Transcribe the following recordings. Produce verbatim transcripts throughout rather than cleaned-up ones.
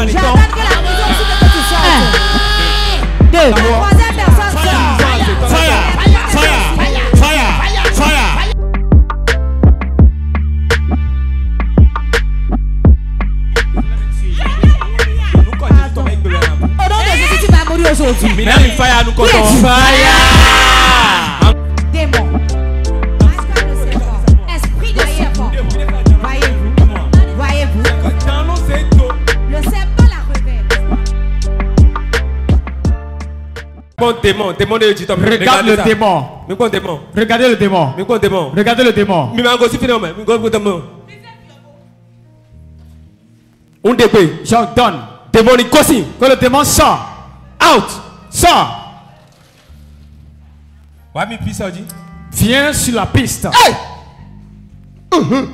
les temps. J'attends que la maison aussi que tu sortes. Deux. La troisième personne sort. Fire! Fire! Fire! Fire! Au nom de Jésus, tu vas mourir aujourd'hui. Maintenant, il fire nous comptons. Fire! Démon. Esprit de serpent. Voyez-vous? Voyez-vous? Le serpent la révèle. Bon démon, démon de Dieu. Regarde le démon. Mais quoi démon? Regardez le démon. Mais quoi démon? Regardez le démon. Mais ma gosse finit mais quoi démon? On dépêche. J'ordonne Démon il gosse. que le démon sort. Out. Sort. Ouais, mais puis ça dit. Viens sur la piste. Hey! Uh-huh.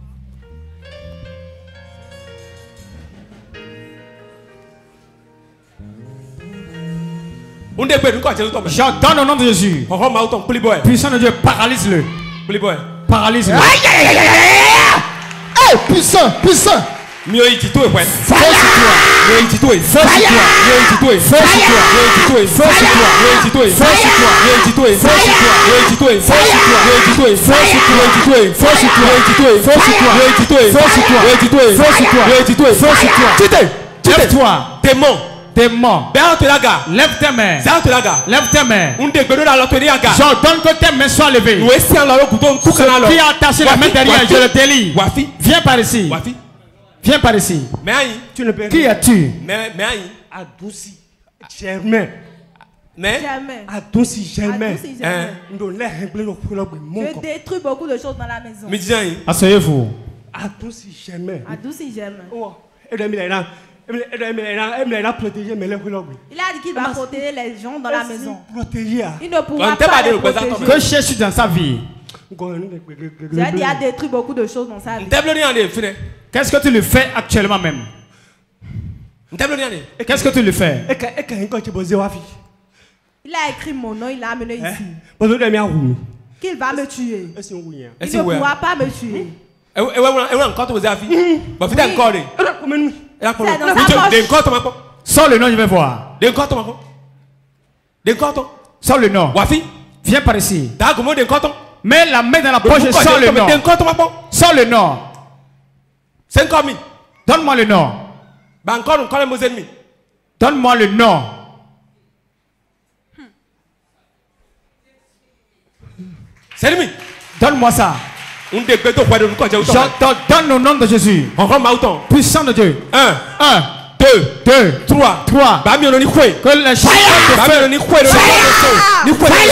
On dépêche nous quoi Jésus tombe. J'ordonne au nom de Jésus. On rend autant playboy. Puissant de Dieu, paralyse-le. Playboy. Paralyse-le. Aïe aïe aïe aïe aïe. Hey, puissant, puissant. Mieux il dit tout et ouais. Fais sur toi. Mieux il dit tout et Fais sur toi. mieux il dit tout et Fais sur toi. mieux il dit tout et Fais sur toi. mieux il dit tout et Fais sur toi. mieux il dit tout et Fais sur toi. mieux il dit tout et Fais sur toi. mieux il dit tout et Fais sur toi. mieux il dit tout et Fais sur toi. mieux il dit tout et Fais sur toi. mieux il dit tout et Fais sur toi. mieux il dit tout et Fais sur toi. mieux il dit tout et Fais sur toi. Tite. Lève-toi. Démon. Démon. Ben te la gars. Lève tes mains. Ça te la gars. Lève tes mains. On dégueule dans l'autre gars. J'ordonne que tes mains soient levées. Nous essayons là le bouton tout canal. Qui a attaché la main derrière, je le délie. Wafi. Viens par ici. Wafi. Viens par ici. Mais aïe, tu ne peux Qui es-tu? Mais mais aïe. Adouci. Germain. Mais Jamais. Adouci Germain. Adouci jamais. Nous les régler le problème mon Je détruis beaucoup de choses dans la maison. mais dis aïe. Asseyez-vous. Adouci Germain. Adouci jamais. Oh, et de Milena. Et de Milena, et Milena protéger mais le problème. Il a dit qu'il va protéger les gens dans la maison. Protéger. Il ne pourra On t'a pas pas dit les le président. protéger. Que cherches-tu dans sa vie? J'ai dit qu'il a détruit beaucoup de choses dans sa vie. Développez en est fini. Qu'est-ce que tu lui fais actuellement même? Développez en est. Qu'est-ce que tu lui fais? Et quand et quand quand tu bosses Wafi. Il a écrit mon nom, il l'a amené ici. Parce que de mia roux. Qu'il va me tuer. Est-ce qu'on rien? Il ne pourra pas me tuer. Et ouais, ouais, ouais, encore tu vous avez fait. Bah, faites encore. Et Comment nous? là, pour C'est dans sa poche. D'un corps, ton Sors le nom, je vais voir. D'un corps, ton D'un corps, ton Sors le nom. Wafi. Viens par ici. T'as comment d'un corps, ton Mets la main dans la poche et sors le nom. D'un corps, ton Sors le nom. C'est encore mis. Donne-moi le nom. Bah, encore, encore les ennemis. Donne-moi le nom. C'est lui. Donne-moi ça. On dégueule au poids de nous quand j'ai autant. Je te donne au nom de Jésus. On rend autant. Puissant de Dieu. Un, Un, deux, deux, trois, trois. bah, mieux, on y croit. Que les chiens Bah, mieux, on y croit. Ni croit. Ni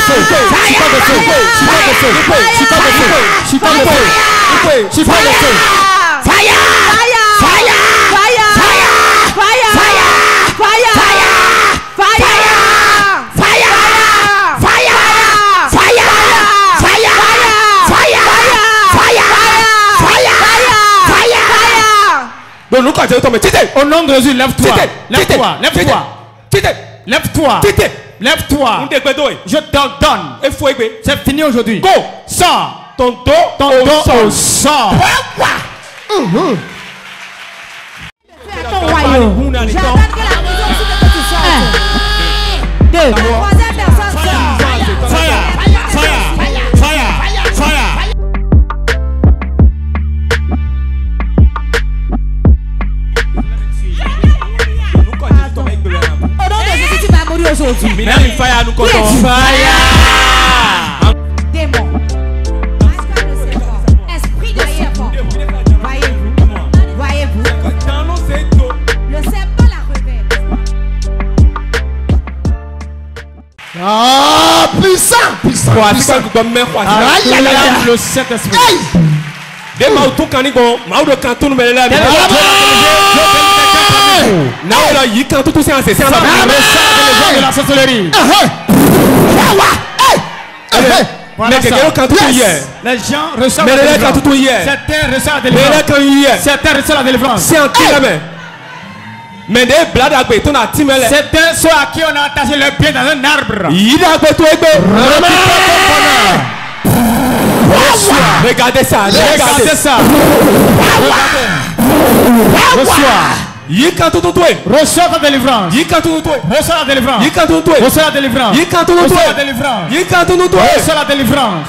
Donc nous quand j'ai tombé, tite. Au nom de Jésus, lève-toi. Lève-toi, lève-toi. Tite. Lève-toi. Tite. Lève-toi. On dégueule d'où? Je t'ordonne. Il faut élever. C'est fini aujourd'hui. Go. Sors. Ton dos, Ton au dos sol. au sort. Fais ton royaume. J'attends que la maison aussi que tu sortes. Deux. La troisième personne sort. Fire. Fire. Fire. Fire. Au nom de Jésus, tu vas mourir aujourd'hui. Maintenant, il fire nous comptons. Fire. Démon. Esprit de serpent. Voyez-vous? Voyez-vous? Le serpent la révèle. Ah, puissant, puissant, Quoi, c'est puissant. quoi que tu dois me faire? Aïe, aïe, aïe, aïe. Le Saint-Esprit. Aïe. Des mautons quand ils vont, maudits quand tout nous met là. Non, là, il quand tout c'est un c'est un. Le sang de la sorcellerie. Voilà Mais ça. quelqu'un quand tout hier. Les gens reçoivent Mais la les gars, délivrance. tout hier. Certains reçoivent la Mais là, délivrance. quand hier. Certains reçoivent la délivrance. C'est un kilomètre. Mais des blagues à béton à Timel. Certains sont à qui on a attaché le pied dans un arbre. Il a béton et Regardez ça, Regardez regardez ça. Reçois. Yika tutu tue. Reçois ta délivrance. Yika tutu tue. Reçois la délivrance. Yika tutu tue. Reçois la délivrance. Yika tutu Reçois la tue. délivrance. Yika tutu tue. Reçois la délivrance.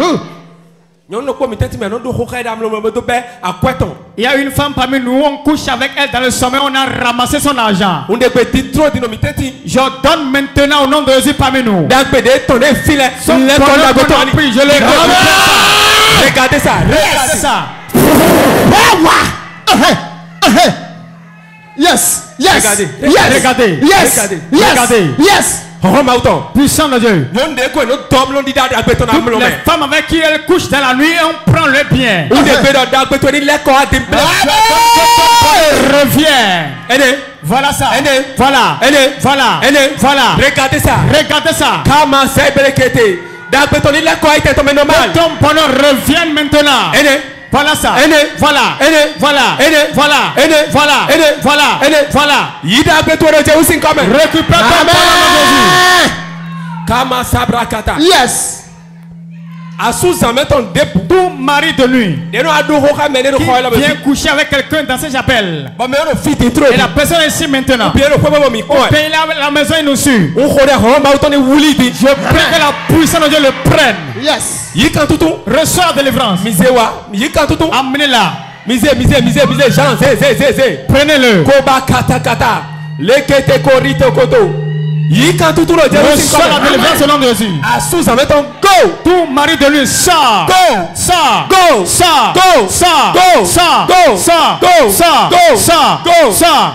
Il y a une femme parmi nous, on couche avec elle dans le sommeil, on a ramassé son argent. Je donne maintenant au nom de Jésus parmi nous. Son pendant qu'on a pris, je l'ai récupéré. Regardez ça. Regardez ça. Yes, yes, Regardez. yes, Regardez. yes, Regardez. yes, Regardez. yes. Puissant de Dieu. Toutes les femmes avec qui elle couche dans la nuit, on prend le bien. Reviens. Voilà ça. Voilà. Voilà. Voilà. Regardez ça. Regardez ça. Comment c'est bénédicté. D'après les corps était tombé normal. Ton pendant reviens maintenant. Voilà ça. Voilà. Voilà. Voilà. Voilà. Voilà. Voilà. Récupère ton pendant. Comment ça brakata. Yes. Tout mari de nuit qui vient coucher avec quelqu'un dans ses chapelles. Et la personne est ici maintenant. Au pays là, la maison est nous suit. Je prie que la puissance de Dieu le prenne. Yes. Reçois la délivrance. Amenez-la. Prenez-le. Reçois la délivrance au nom de Jésus. Tout mari de lui sort. Sort. Go. Sort. Go. Sort. Go. Sort. Go. Sort. Go. Sort. Go. Sort. Go. Sort.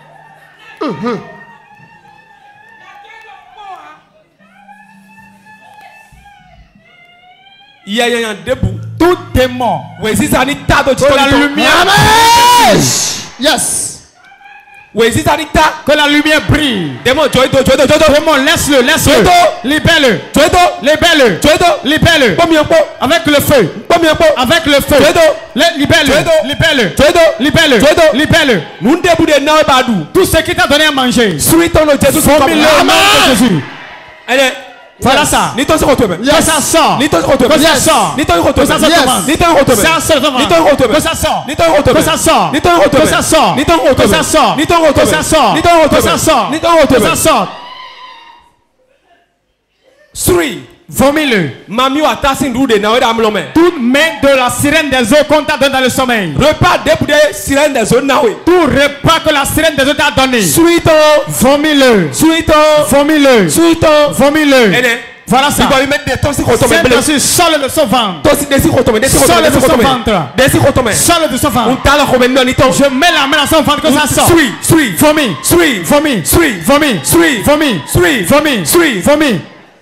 Tout est mort. Que la lumière. Yes. Que la lumière brille. Démon, laisse-le, laisse-le. Libère-le. Libère-le. Libère-le. Avec le feu. Avec le feu. Libère-le. Libère-le. Libère-le. Libère-le. Tout ce qui t'a donné à manger. Formule-le au nom de Jésus. Voilà ça. Que ça sort. Que ça sort. Que ça sort. Que ça sort. Que ça sort. Que ça sort. Que ça sort. Que ça sort. Que ça sort. Que ça sort. Que ça sort. Que ça sort. Three. Vomis-le. Toute main de la sirène des eaux qu'on t'a donné dans le sommeil. Repas déboudé sirène des zones nawe. Tout repas que la sirène des eaux t'a donné. Suito. Vomis-le. Suito. Vomis-le. Suito. Vomis-le. Voilà ça. Il va lui mettre des toxiques automates. Saint-Esprit, sors-le de son ventre. Toxiques des automates. Des Sors-le de son ventre. Des automates. Sors-le de son ventre. On t'a la romaine dans l'étang. Je mets la main dans son ventre que ça sort. Sui. Sui. Vomis. Sui. Vomis. Sui. Vomis. Sui. Vomis. Sui. Vomis. Sui. Vomis.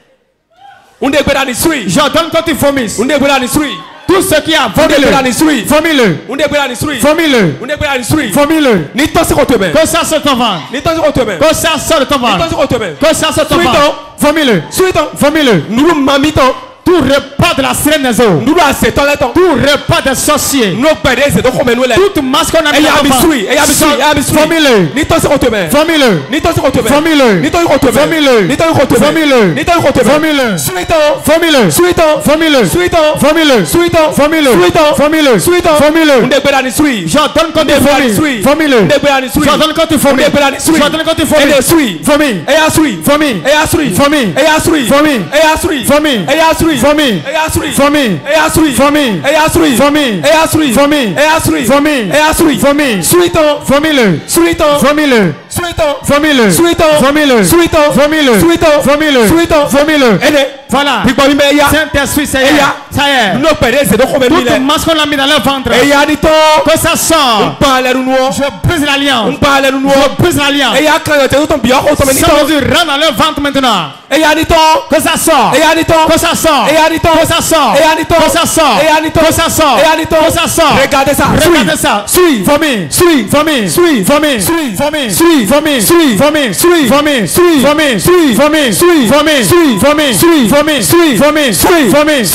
On est bien dans sui. J'ordonne quand tu vomisses. On est bien dans sui. Tout ce qui a vomi-le. Vomis-le. On est bien dans sui. Vomis-le. On est bien dans sui. Vomis-le. Ni toxiques automates. Que ça sort de ton ventre. Ni toxiques automates. Que ça sort de ton Ni ventre. toxiques automates. Que ça sort de ton ventre. Vomis-le. Suito. Vomis-le. Nous mamitons. Tout repas de la sirène des eaux. Nous acceptons les temps. Tout repas des sorciers. Nous perdons c'est donc comme nous les. Toute masse qu'on a mis Et dans ya ton ventre. bisui. Et ya bisui. Et ya bisui. Vomis-le. Ni toxiques automates. Vomis-le. Ni toxiques automates. Vomis-le. Ni toxiques automates. Vomis-le. Ni toxiques automates. Vomis-le. Ni toxiques automates. Vomis-le. Suito. Vomis-le. Suito. Vomis-le. Suito. Vomis-le. Suito. Vomis-le. Suito. Vomis-le. Suito. Vomis-le. On est bien dans sui. J'ordonne quand tu vomis. Vomis-le. On est bien dans sui. J'ordonne quand tu vomis. On est bien dans sui. J'ordonne quand tu Et vomis. de sui. Vomis. Et ya sui. Vomis. Et ya sui. Vomis. Et ya sui. Vomis. Et ya sui. Vomis. Et ya sui. Vomis. Et ya sui. Vomis. Et ya sui. Vomis. Et ya sui. Vomis. Et ya sui. Vomis. Et ya sui. Vomis. Et ya sui. Vomis. Suito. Vomis-le. Suito. Vomis-le. Suito. Vomis-le. Suito. Vomis-le. Suito. Vomis-le. Suito. Vomis-le. Suito. Vomis-le. Ene. Voilà. Puis quoi, mais ya. Saint-Esprit, ça y est. Et ya. Ça y est. Nous perdons c'est donc comme nous Toute les. masse qu'on a mis dans leur ventre. Et ya dit to. Que ça On sort. parle nous. Je brise l'alliance. On parle nous. Je brise l'alliance. Et ya quand tu es ton bien au sommet. Saint-Esprit rentre dans leur ventre maintenant. Et ya dit to. Que ça sort. Et ya dit to. Que ça sort. Et ya dit to. Que ça sort. Et ya dit to. Que ça sort. Et ya dit to. Que ça sort. Et ya dit to. Que ça sort. Regardez ça. Regardez ça. Suis. Vomis. Suis. Vomis. Suis. Vomis. Suis. Vomis. Suis. Vomis. Suis. Vomis. Suis. Vomis. Suis. Vomis. Suis. Vomis. Suis. Vomis. Suis. Vomis. Suis. Vomis. Suis. Vomis. Suis. Vomis. Suis. Vomis. Suis. Vomis. Suis. Vomis.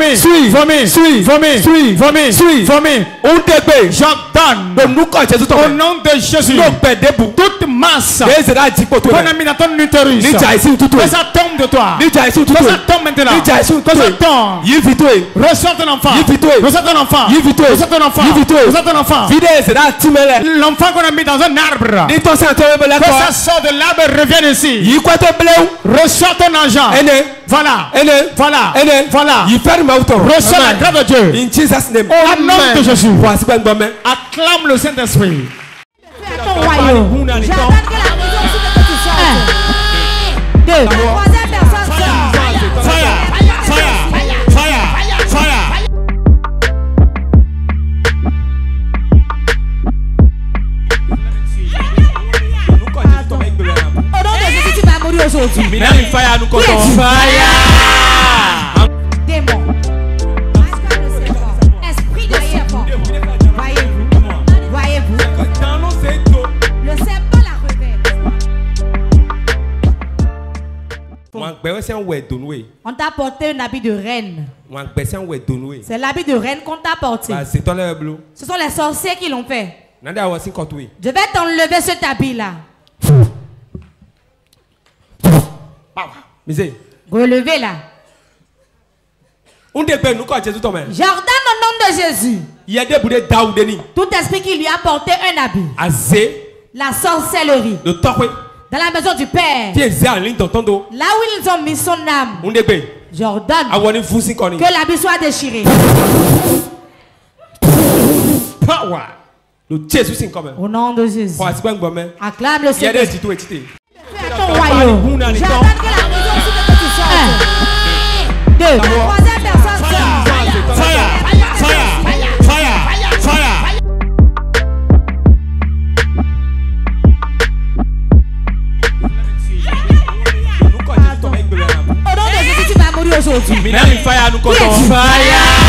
vomi, Suis. vomi, Suis. vomi, Suis. vomi, Suis. vomi. Òun dẹ́gbẹ̀. J'ordonne Onúkọ̀ Jésù au tọ̀mẹ̀. nom de Jésus Yóò bẹ̀ débù. toute masse Kéèzè náà jí pòtò qu'on rẹ̀. a mis dans ton utérus. Níjà ìsìn tútù Que ẹ̀. ça tombe de toi. Níjà ìsìn Que tútù ça ẹ̀. tombe maintenant. Níjà ìsìn Que tútù ça ẹ̀. tombe. Yìí fi tó ẹ̀. Reçois ton enfant. Yìí fi tó ẹ̀. Reçois ton enfant. Yìí fi tó ẹ̀. Reçois ton enfant. Yìí fi tó ẹ̀. Reçois ton enfant. Fídé ẹ̀sẹ̀ náà tí mẹ́lẹ̀. L'enfant qu'on a mis dans un arbre. Ní tọ́sí àti ọmọ ẹgbẹ́ Que ça lẹ́kọ̀ọ́. sort de l'arbre et revienne ici. Yìí kọ́ tó bílẹ̀. Reçois ton argent. Ẹnẹ. Voilà. Ẹnẹ. Voilà. Ẹnẹ. Voilà. Yìí fẹ́ràn máa tọ̀. Reçois la grâce de Dieu. In Jesus name. Au nom de Jésus. Wà á sí gbẹ́ngbọ́n mẹ́. Acclame le Saint-Esprit. Ton royaume. J'ordonne que la maison sous que tu sortes. Deux. La troisième personne sort. Fire. Fire. Fire. Fire. Au nom de Jésus, tu vas mourir aujourd'hui. Mìíràn fire nous comptons. Fire. Démon. Esprit de serpent. Voyez-vous. Voyez-vous. Le serpent la revêt. Wọ́n gbẹ́ sẹ́ ń wẹ̀ dùnú ẹ̀. On t'a porté un habit de reine. Wọ́n gbẹ́ sẹ́ ń wẹ̀ dùnú ẹ̀. C'est l'habit de reine qu'on t'a porté. Bah c'est tọ́lẹ̀ blo. Ce sont les sorciers qui l'ont fait. Nade àwọn sí kọ̀tù ẹ̀. Je vais t'enlever cet habit-là. Misé. Relevez là. On dẹ́gbẹ́ nous kọ́ Jésù tọ̀mẹ̀. J'ordonne au nom de Jésus. Yẹ dé bùdé Dáwùdé ni. Tout esprit qui lui a porté un habit. Azé. La sorcellerie. Le tọ́pẹ́. Dans la maison du Père. Tí èzé en ligne tọ̀tọ̀ do. Là où ils ont mis son âme. On dẹ́gbẹ́. J'ordonne Àwọn ni fún sí kọ́ni. que l'habit soit déchiré. Power. Le Jésù sì ń kọ́ mẹ́. Au nom de Jésus. Wà á sí gbẹ́ngbọ́n mẹ́. Acclame le Yẹ dé Seigneur. jìtú ètìtè. Ton royaume. J'ordonne que la maison sous que tu sortes. Un. Deux. La troisième personne sort. Fire. Fire. Fire. Fire. Au nom de Jésus, tu vas mourir aujourd'hui. Mìíràn fire nous comptons. Fire.